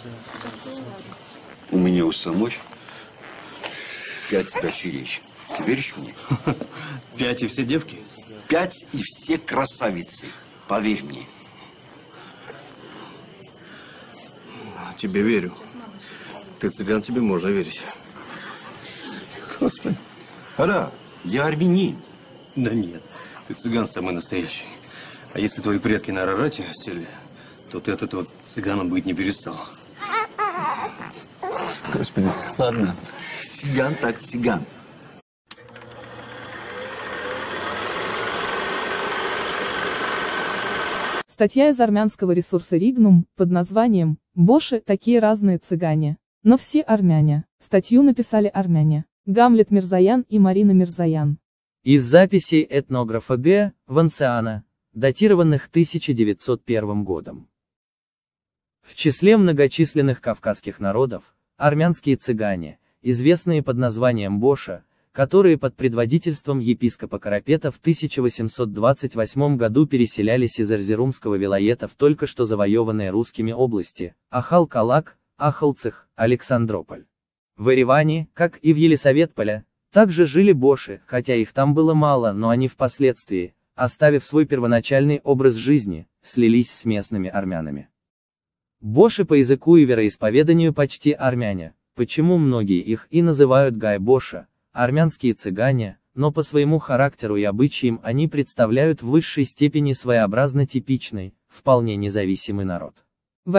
У меня у самой 5 дочерей. Ты веришь мне? 5 и все девки? 5 и все красавицы. Поверь мне. Тебе верю. Ты цыган, тебе можно верить. Господи. Ара, я армянин. Да нет, ты цыган самый настоящий. А если твои предки на Арарате сели, то ты от этого цыганом быть не перестал. Господи, ладно. Цыган так цыган. Статья из армянского ресурса Ригнум под названием «Боши – такие разные цыгане, но все армяне». Статью написали армяне Гамлет Мирзаян и Марина Мирзаян. Из записей этнографа Г. Ванциана, датированных 1901 годом. В числе многочисленных кавказских народов, армянские цыгане, известные под названием Боша, которые под предводительством епископа Карапета в 1828 году переселялись из Эрзерумского вилаета в только что завоеванные русскими области Ахал-Калак, Ахалцих, Александрополь. В Ереване, как и в Елисаветполе, также жили боши, хотя их там было мало, но они впоследствии, оставив свой первоначальный образ жизни, слились с местными армянами. Боши по языку и вероисповеданию почти армяне, почему многие их и называют гай-боша, армянские цыгане, но по своему характеру и обычаям они представляют в высшей степени своеобразно типичный, вполне независимый народ. В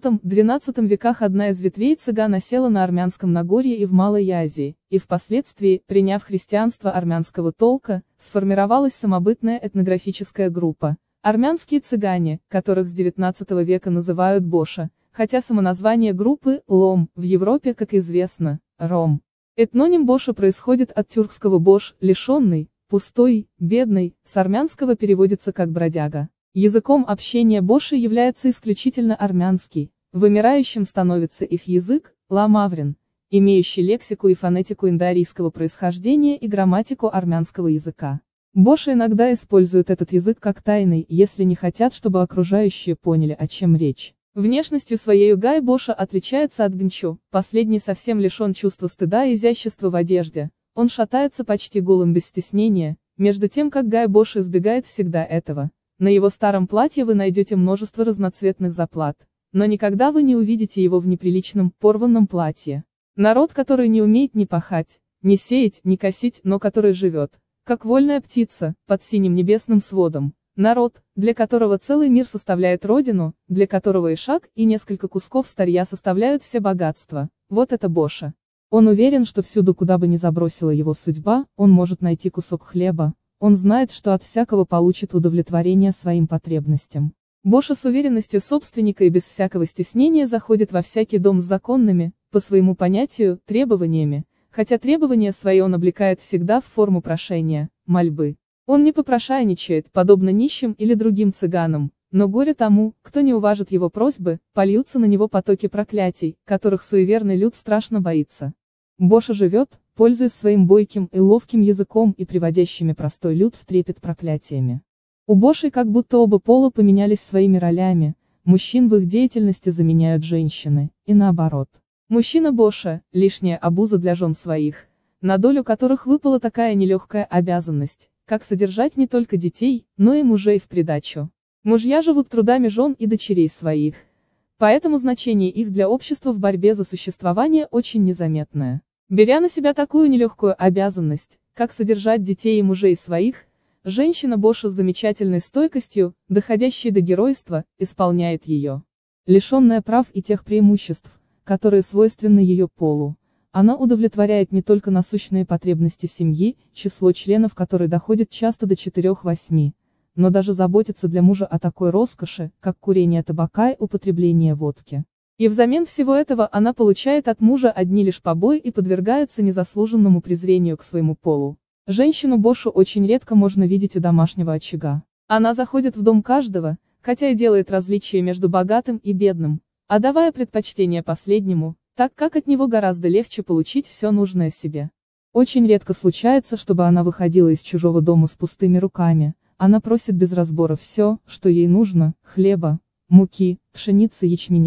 XI-XII веках одна из ветвей цыган осела на Армянском Нагорье и в Малой Азии, и впоследствии, приняв христианство армянского толка, сформировалась самобытная этнографическая группа – армянские цыгане, которых с XIX века называют боша, хотя самоназвание группы – лом, в Европе, как известно, ром. Этноним боша происходит от тюркского бош – лишенный, пустой, бедный, с армянского переводится как бродяга. Языком общения боши является исключительно армянский, вымирающим становится их язык, ламаврин, имеющий лексику и фонетику индоарийского происхождения и грамматику армянского языка. Боши иногда используют этот язык как тайный, если не хотят, чтобы окружающие поняли, о чем речь. Внешностью своей гай-боша отличается от гнчу, последний совсем лишен чувства стыда и изящества в одежде, он шатается почти голым без стеснения, между тем как гай-бош избегает всегда этого. На его старом платье вы найдете множество разноцветных заплат, но никогда вы не увидите его в неприличном, порванном платье. Народ, который не умеет ни пахать, ни сеять, ни косить, но который живет, как вольная птица, под синим небесным сводом. Народ, для которого целый мир составляет родину, для которого и шаг, и несколько кусков старья составляют все богатства. Вот это боша. Он уверен, что всюду, куда бы ни забросила его судьба, он может найти кусок хлеба. Он знает, что от всякого получит удовлетворение своим потребностям. Боша с уверенностью собственника и без всякого стеснения заходит во всякий дом с законными, по своему понятию, требованиями, хотя требования свои он облекает всегда в форму прошения, мольбы. Он не попрошайничает, подобно нищим или другим цыганам, но горе тому, кто не уважит его просьбы, польются на него потоки проклятий, которых суеверный люд страшно боится. Боша живет, пользуясь своим бойким и ловким языком и приводящими простой люд в трепет проклятиями. У бошей как будто оба пола поменялись своими ролями, мужчин в их деятельности заменяют женщины, и наоборот. Мужчина-боша – лишняя обуза для жен своих, на долю которых выпала такая нелегкая обязанность, как содержать не только детей, но и мужей в придачу. Мужья живут трудами жен и дочерей своих, поэтому значение их для общества в борьбе за существование очень незаметное. Беря на себя такую нелегкую обязанность, как содержать детей и мужей своих, женщина-боша с замечательной стойкостью, доходящей до геройства, исполняет ее. Лишенная прав и тех преимуществ, которые свойственны ее полу, она удовлетворяет не только насущные потребности семьи, число членов которой доходит часто до 4-8, но даже заботится для мужа о такой роскоши, как курение табака и употребление водки. И взамен всего этого она получает от мужа одни лишь побои и подвергается незаслуженному презрению к своему полу. Женщину-бошу очень редко можно видеть у домашнего очага. Она заходит в дом каждого, хотя и делает различия между богатым и бедным, отдавая предпочтение последнему, так как от него гораздо легче получить все нужное себе. Очень редко случается, чтобы она выходила из чужого дома с пустыми руками, она просит без разбора все, что ей нужно: хлеба, муки, пшеницы, ячменя,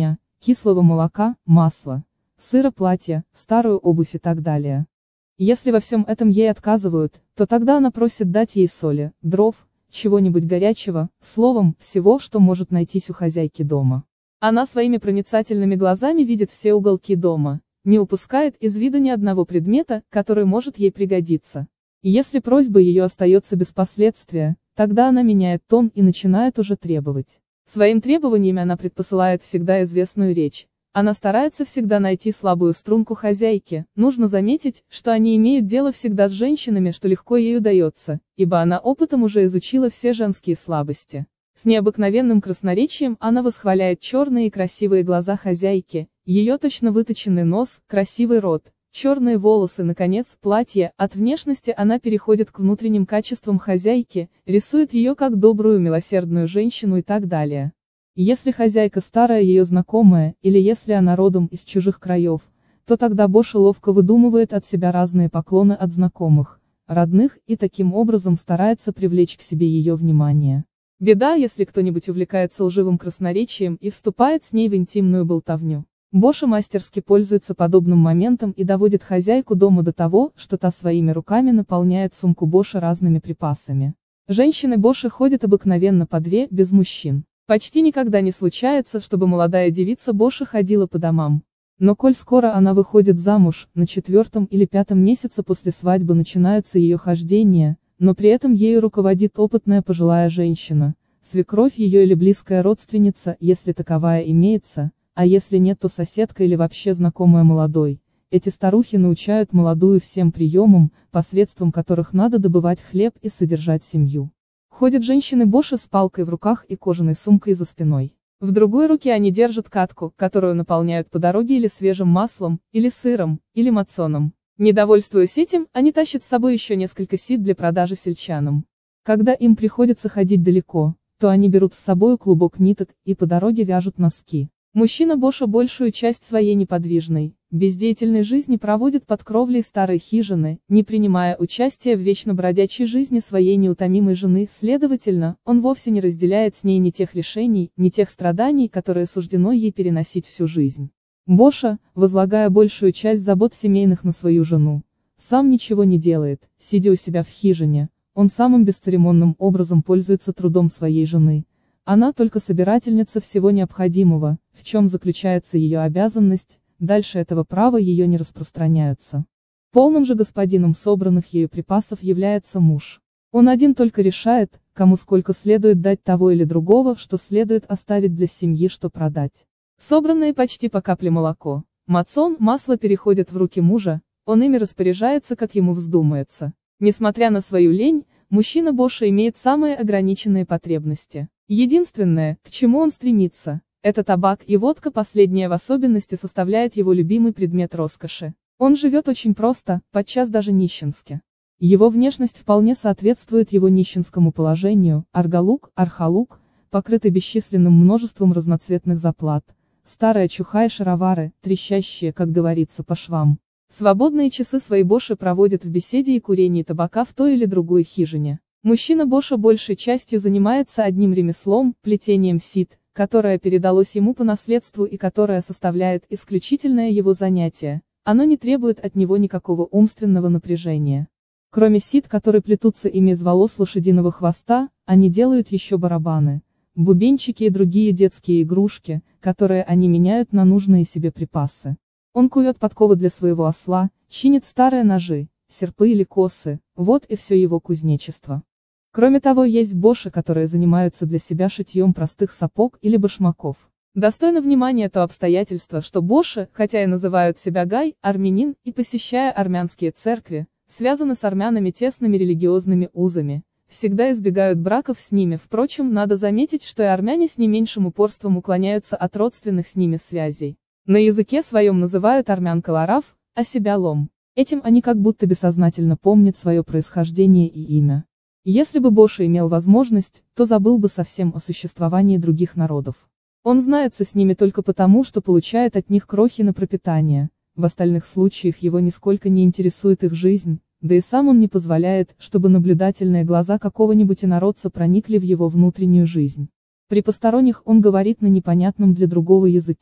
кислого молока, масла, сыра, платья, старую обувь и так далее. Если во всем этом ей отказывают, то тогда она просит дать ей соли, дров, чего-нибудь горячего, словом, всего, что может найтись у хозяйки дома. Она своими проницательными глазами видит все уголки дома, не упускает из виду ни одного предмета, который может ей пригодиться. И если просьба ее остается без последствия, тогда она меняет тон и начинает уже требовать. Своим требованиями она предпосылает всегда известную речь. Она старается всегда найти слабую струнку хозяйки. Нужно заметить, что они имеют дело всегда с женщинами, что легко ей удается, ибо она опытом уже изучила все женские слабости. С необыкновенным красноречием она восхваляет черные и красивые глаза хозяйки, ее точно выточенный нос, красивый рот, черные волосы, наконец, платье. От внешности она переходит к внутренним качествам хозяйки, рисует ее как добрую, милосердную женщину и так далее. Если хозяйка старая ее знакомая, или если она родом из чужих краев, то тогда Боша ловко выдумывает от себя разные поклоны от знакомых, родных, и таким образом старается привлечь к себе ее внимание. Беда, если кто-нибудь увлекается лживым красноречием и вступает с ней в интимную болтовню. Боша мастерски пользуется подобным моментом и доводит хозяйку дома до того, что та своими руками наполняет сумку Боши разными припасами. Женщины Боши ходят обыкновенно по две, без мужчин. Почти никогда не случается, чтобы молодая девица Боши ходила по домам. Но коль скоро она выходит замуж, на 4-м или 5-м месяце после свадьбы начинаются ее хождения, но при этом ею руководит опытная пожилая женщина, свекровь ее или близкая родственница, если таковая имеется, а если нет, то соседка или вообще знакомая молодой. Эти старухи научают молодую всем приемам, посредством которых надо добывать хлеб и содержать семью. Ходят женщины Боши с палкой в руках и кожаной сумкой за спиной. В другой руке они держат катку, которую наполняют по дороге или свежим маслом, или сыром, или мацоном. Недовольствуясь этим, они тащат с собой еще несколько сит для продажи сельчанам. Когда им приходится ходить далеко, то они берут с собой клубок ниток и по дороге вяжут носки. Мужчина Боша большую часть своей неподвижной, бездеятельной жизни проводит под кровлей старой хижины, не принимая участия в вечно бродячей жизни своей неутомимой жены, следовательно, он вовсе не разделяет с ней ни тех лишений, ни тех страданий, которые суждено ей переносить всю жизнь. Боша, возлагая большую часть забот семейных на свою жену, сам ничего не делает, сидя у себя в хижине, он самым бесцеремонным образом пользуется трудом своей жены. Она только собирательница всего необходимого, в чем заключается ее обязанность, дальше этого права ее не распространяются. Полным же господином собранных ею припасов является муж. Он один только решает, кому сколько следует дать того или другого, что следует оставить для семьи, что продать. Собранные почти по капле молоко, мацон, масло переходят в руки мужа, он ими распоряжается, как ему вздумается. Несмотря на свою лень, мужчина Боша имеет самые ограниченные потребности. Единственное, к чему он стремится, это табак и водка, последняя в особенности составляет его любимый предмет роскоши. Он живет очень просто, подчас даже нищенски. Его внешность вполне соответствует его нищенскому положению, аргалук, архалук, покрытый бесчисленным множеством разноцветных заплат, старая чуха и шаровары, трещащие, как говорится, по швам. Свободные часы свои Боши проводят в беседе и курении табака в той или другой хижине. Мужчина Боша большей частью занимается одним ремеслом, плетением сит, которое передалось ему по наследству и которое составляет исключительное его занятие. Оно не требует от него никакого умственного напряжения. Кроме сит, которые плетутся ими из волос лошадиного хвоста, они делают еще барабаны, бубенчики и другие детские игрушки, которые они меняют на нужные себе припасы. Он кует подковы для своего осла, чинит старые ножи, серпы или косы, вот и все его кузнечество. Кроме того, есть Боши, которые занимаются для себя шитьем простых сапог или башмаков. Достойно внимания то обстоятельство, что Боши, хотя и называют себя гай, армянин, и посещая армянские церкви, связаны с армянами тесными религиозными узами, всегда избегают браков с ними. Впрочем, надо заметить, что и армяне с не меньшим упорством уклоняются от родственных с ними связей. На языке своем называют армян калараф, а себя лом. Этим они как будто бессознательно помнят свое происхождение и имя. Если бы Боша имел возможность, то забыл бы совсем о существовании других народов. Он знается с ними только потому, что получает от них крохи на пропитание, в остальных случаях его нисколько не интересует их жизнь, да и сам он не позволяет, чтобы наблюдательные глаза какого-нибудь инородца проникли в его внутреннюю жизнь. При посторонних он говорит на непонятном для другого языке.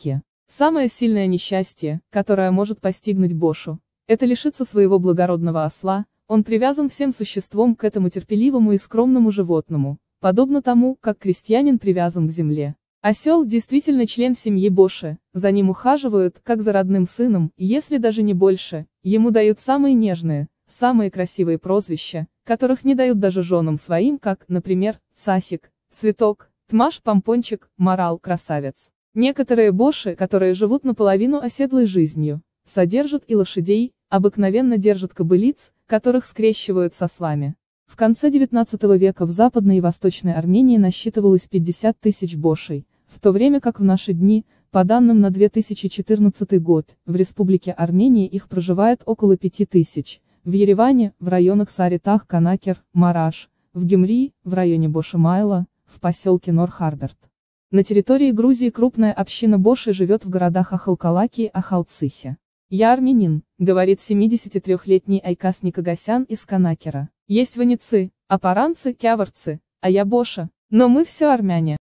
Самое сильное несчастье, которое может постигнуть Бошу, это лишиться своего благородного осла. Он привязан всем существом к этому терпеливому и скромному животному, подобно тому, как крестьянин привязан к земле. Осел действительно член семьи Боши, за ним ухаживают, как за родным сыном, если даже не больше, ему дают самые нежные, самые красивые прозвища, которых не дают даже женам своим, как, например, Цафик, Цветок, Тмаш, Помпончик, Морал, Красавец. Некоторые Боши, которые живут наполовину оседлой жизнью, содержат и лошадей, обыкновенно держат кобылиц, которых скрещивают с ослами. В конце XIX века в Западной и Восточной Армении насчитывалось 50 тысяч Бошей, в то время как в наши дни, по данным на 2014 год, в Республике Армения их проживает около 5000, в Ереване, в районах Саритах, Канакер, Мараш, в Гюмри, в районе Боши-Майла, в поселке Нор-Харберт. На территории Грузии крупная община Боши живет в городах Ахалкалаки и Ахалцихе. «Я армянин», — говорит 73-летний Айкас Никогасян из Канакера. «Есть ваницы, апаранцы, кяворцы, а я Боша, но мы все армяне».